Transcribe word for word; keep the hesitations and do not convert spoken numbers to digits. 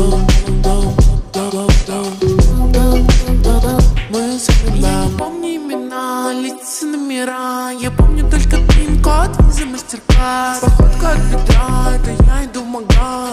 Мы я не помню имена, лица, номера. Я помню только пин-код, виза, мастер-класс. Походка от бедра, это я иду в магаз.